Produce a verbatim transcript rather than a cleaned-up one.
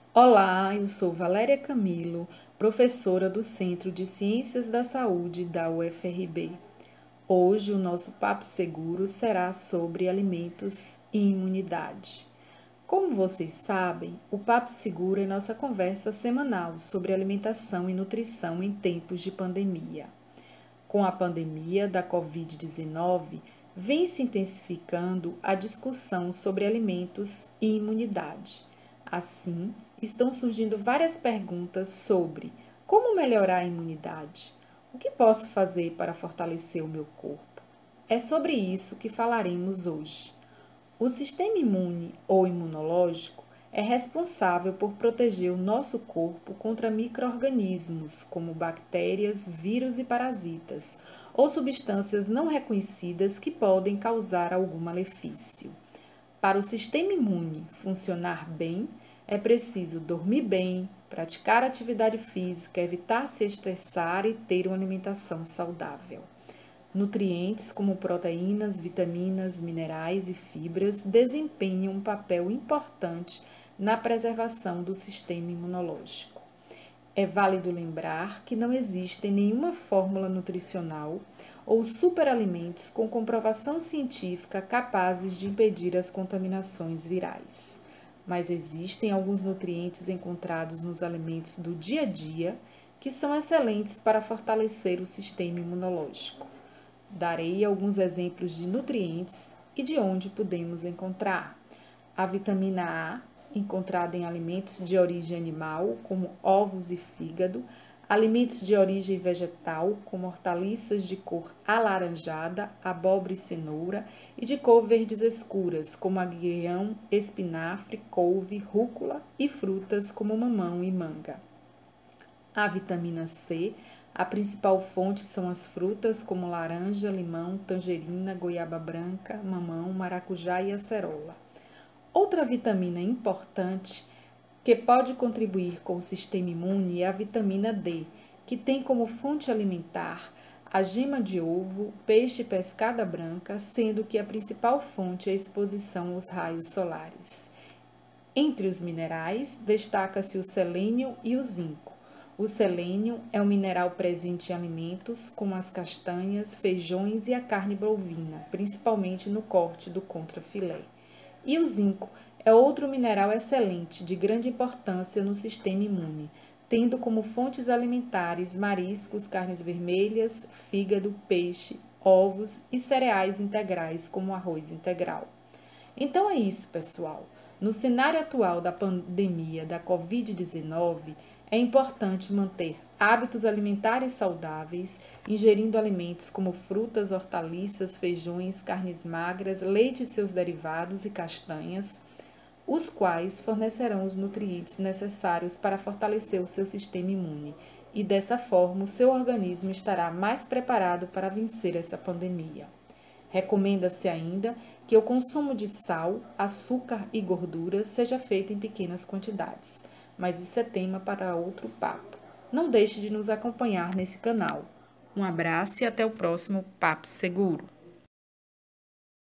Olá, eu sou Valéria Camilo, professora do Centro de Ciências da Saúde da U F R B. Hoje o nosso papo seguro será sobre alimentos e imunidade. Como vocês sabem, o Papo Seguro é nossa conversa semanal sobre alimentação e nutrição em tempos de pandemia. Com a pandemia da covid dezenove, vem se intensificando a discussão sobre alimentos e imunidade. Assim, estão surgindo várias perguntas sobre como melhorar a imunidade, o que posso fazer para fortalecer o meu corpo. É sobre isso que falaremos hoje. O sistema imune ou imunológico é responsável por proteger o nosso corpo contra micro-organismos, como bactérias, vírus e parasitas, ou substâncias não reconhecidas que podem causar algum malefício. Para o sistema imune funcionar bem, é preciso dormir bem, praticar atividade física, evitar se estressar e ter uma alimentação saudável. Nutrientes como proteínas, vitaminas, minerais e fibras desempenham um papel importante na preservação do sistema imunológico. É válido lembrar que não existe nenhuma fórmula nutricional ou superalimentos com comprovação científica capazes de impedir as contaminações virais. Mas existem alguns nutrientes encontrados nos alimentos do dia a dia que são excelentes para fortalecer o sistema imunológico. Darei alguns exemplos de nutrientes e de onde podemos encontrar. A vitamina A, encontrada em alimentos de origem animal, como ovos e fígado, alimentos de origem vegetal, como hortaliças de cor alaranjada, abóbora e cenoura, e de cor verdes escuras, como agrião, espinafre, couve, rúcula, e frutas como mamão e manga. A vitamina C, a principal fonte são as frutas como laranja, limão, tangerina, goiaba branca, mamão, maracujá e acerola. Outra vitamina importante que pode contribuir com o sistema imune é a vitamina D, que tem como fonte alimentar a gema de ovo, peixe e pescada branca, sendo que a principal fonte é a exposição aos raios solares. Entre os minerais, destaca-se o selênio e o zinco. O selênio é um mineral presente em alimentos como as castanhas, feijões e a carne bovina, principalmente no corte do contrafilé. E o zinco é outro mineral excelente, de grande importância no sistema imune, tendo como fontes alimentares mariscos, carnes vermelhas, fígado, peixe, ovos e cereais integrais como arroz integral. Então é isso, pessoal. No cenário atual da pandemia da covid dezenove, é importante manter hábitos alimentares saudáveis, ingerindo alimentos como frutas, hortaliças, feijões, carnes magras, leite e seus derivados e castanhas, os quais fornecerão os nutrientes necessários para fortalecer o seu sistema imune e, dessa forma, o seu organismo estará mais preparado para vencer essa pandemia. Recomenda-se ainda que o consumo de sal, açúcar e gorduras seja feito em pequenas quantidades, mas isso é tema para outro papo. Não deixe de nos acompanhar nesse canal. Um abraço e até o próximo Papo Seguro.